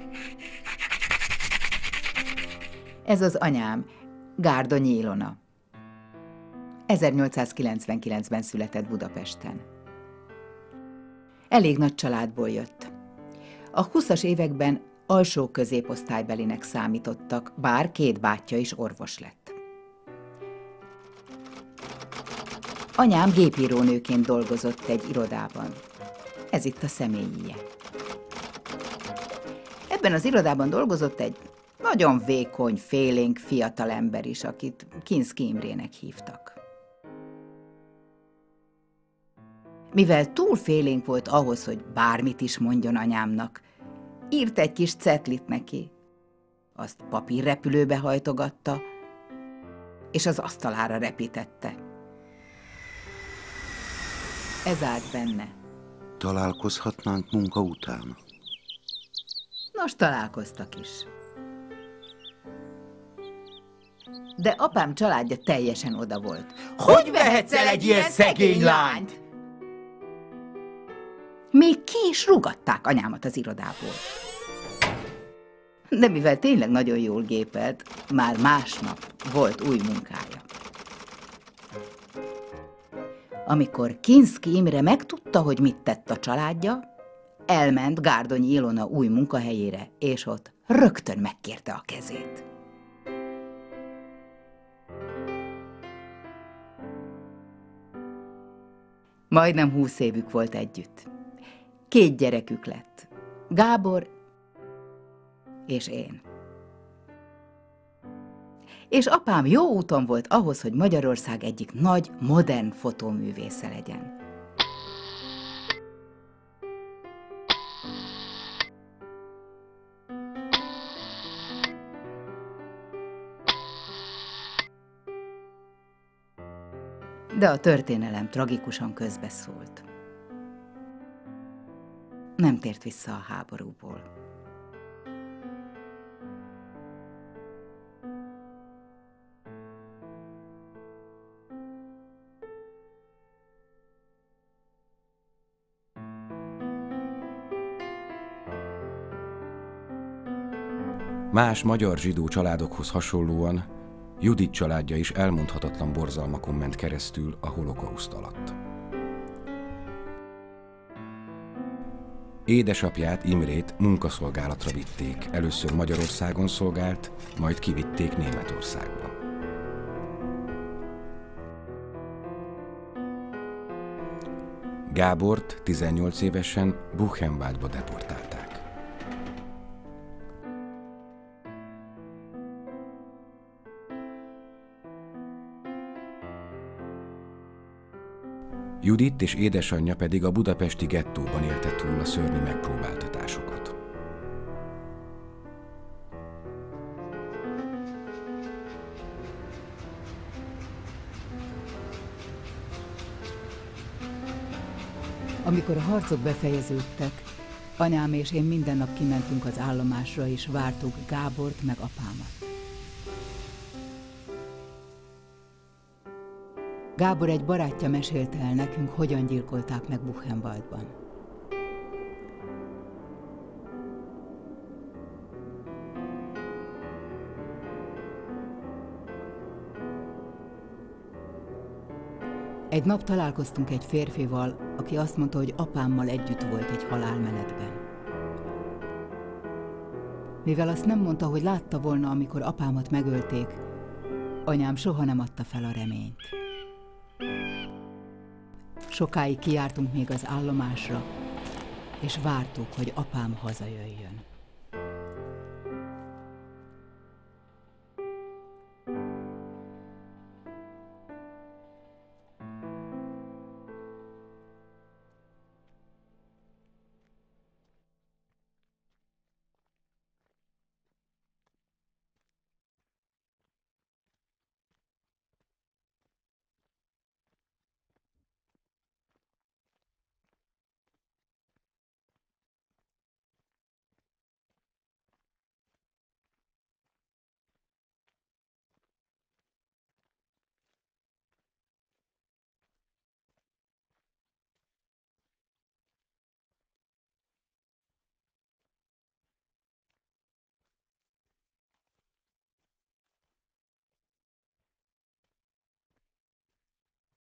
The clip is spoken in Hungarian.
Ez az anyám, Gárdonyi Ilona. 1899-ben született Budapesten. Elég nagy családból jött. A 20-as években alsó középosztálybelinek számítottak, bár két bátyja is orvos lett. Anyám gépírónőként dolgozott egy irodában. Ez itt a személyije. Ebben az irodában dolgozott egy nagyon vékony, félénk fiatalember is, akit Kinszky Imrének hívtak. Mivel túl félénk volt ahhoz, hogy bármit is mondjon anyámnak, írt egy kis cetlit neki. Azt papírrepülőbe hajtogatta, és az asztalára repítette. Ez állt benne. Találkozhatnánk munka után? Nos, találkoztak is. De apám családja teljesen oda volt. Hogy vehetsz el egy ilyen szegény lányt? Még ki is rúgatták anyámat az irodából. De mivel tényleg nagyon jól gépelt, már másnap volt új munkája. Amikor Kinszky Imre megtudta, hogy mit tett a családja, elment Gárdonyi Ilona új munkahelyére, és ott rögtön megkérte a kezét. Majdnem 20 évük volt együtt. 2 gyerekük lett, Gábor és én. És apám jó úton volt ahhoz, hogy Magyarország egyik nagy, modern fotóművésze legyen. De a történelem tragikusan közbeszólt. Nem tért vissza a háborúból. Más magyar zsidó családokhoz hasonlóan Judit családja is elmondhatatlan borzalmakon ment keresztül a holokauszt alatt. Édesapját, Imrét munkaszolgálatra vitték. Először Magyarországon szolgált, majd kivitték Németországba. Gábort 18 évesen Buchenwaldba deportálták. Judit és édesanyja pedig a budapesti gettóban élte túl a szörnyű megpróbáltatásokat. Amikor a harcok befejeződtek, anyám és én minden nap kimentünk az állomásra, és vártuk Gábort meg apámat. Gábor egy barátja mesélte el nekünk, hogyan gyilkolták meg Buchenwaldban. Egy nap találkoztunk egy férfival, aki azt mondta, hogy apámmal együtt volt egy halálmenetben. Mivel azt nem mondta, hogy látta volna, amikor apámat megölték, anyám soha nem adta fel a reményt. Sokáig kijártunk még az állomásra, és vártuk, hogy apám hazajöjjön.